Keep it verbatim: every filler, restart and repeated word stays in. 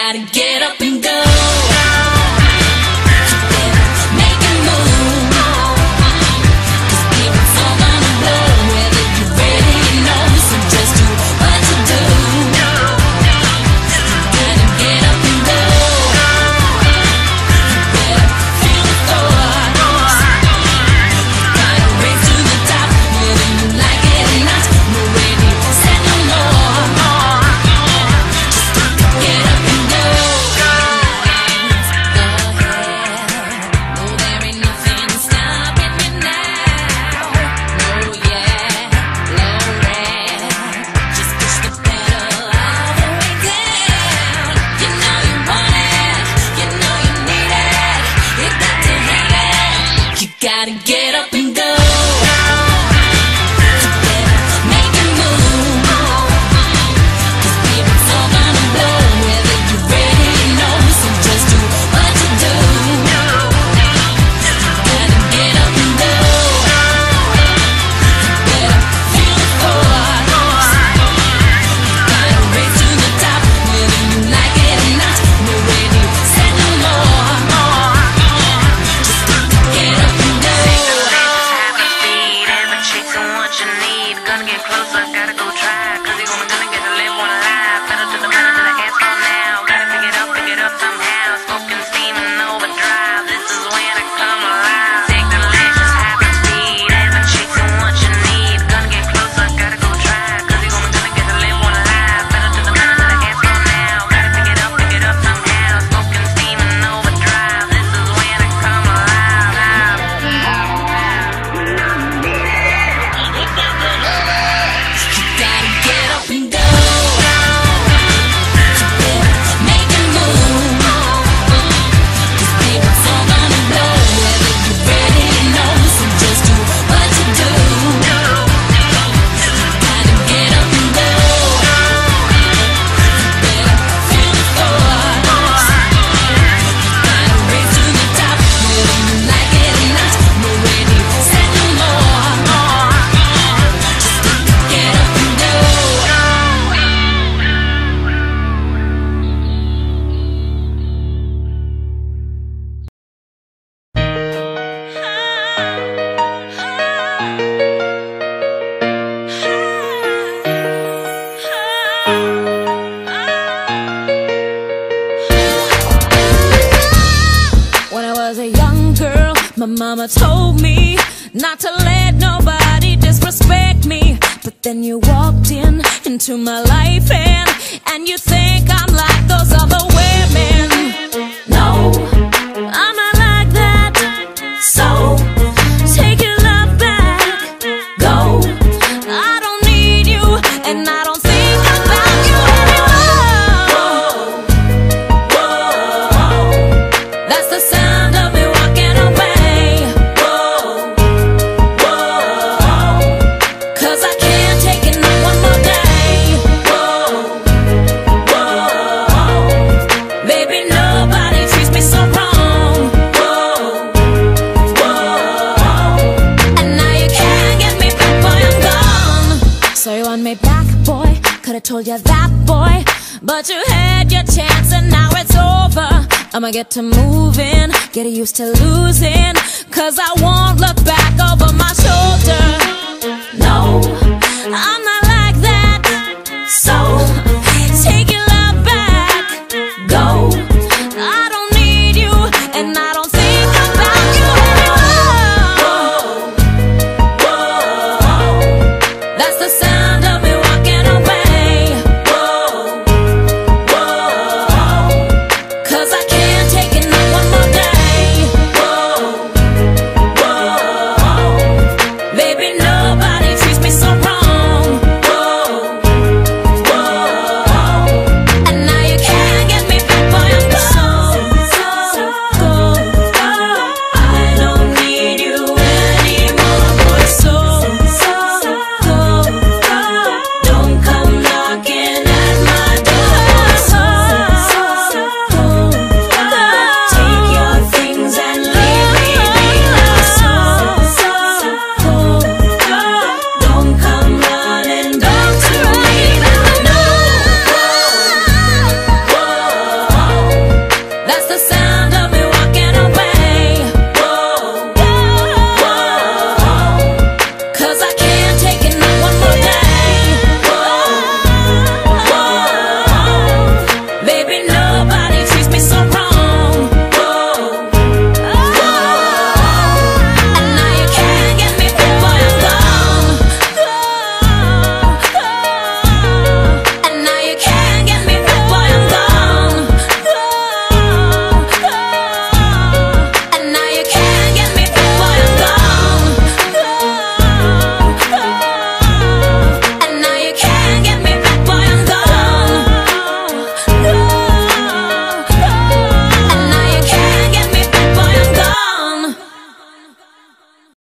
gotta get up and go. You better make a move, 'cause it's all gonna blow, whether you're ready or no. So just do what you do. You gotta get up and go. You better feel the force. You gotta race to the top, whether you like it or not. No ready, set no more. Get up and go. Go ahead. No, there ain't nothing stopping you now. Oh yeah, low red. Just push the pedal all the way down. You know you want it. You know you need it. You got to have it. You gotta get up and go. You better make a move, 'cause it's all gonna blow, whether you're ready or no. So just do what you do. Gotta get up and go. You better feel the force. Gotta race to the top, whether you like it or not. No ready, set no more. Just get up and go. Ever chasing what you need, gonna get closer, gotta go try, 'cause you're only gonna get to live one life. Pedal to the metal to the gas on now, gotta pick it up, pick it up somehow. Smoking steam and overdrive, this is when I come alive. Take the lashes, half the speed, ever chasing what you need, gonna get closer, gotta go try, 'cause you're only gonna get to live one life. Pedal to the metal to the gas on now, gotta pick it up, pick it up somehow. Smoking steam and overdrive, this is when I come alive. You gotta get up and go. You better make a move, 'cause baby, it's all gonna blow, whether you're ready or no. So just do what you do. Gotta get up and go. You better feel the force. Gotta race to the top, whether you like it or not. No ready, set no more. Just get up and go. When I was a young girl, my mama told me not to let nobody disrespect me. But then you walked in into my life and and you think I'm like those other women. No, I'm not like that. So take your love back. Go. I don't need you and I don't think about you anymore. That's the sound of me walking away. Cause I can't take it not one more day. Baby, nobody treats me so wrong. And now you can't get me back, boy, I'm gone. So you want me back, boy? Could've told you that, boy. But you had your chance and now it's over. I'ma get to moving, get used to losing, 'cause I won't look back over my shoulder. No, I'm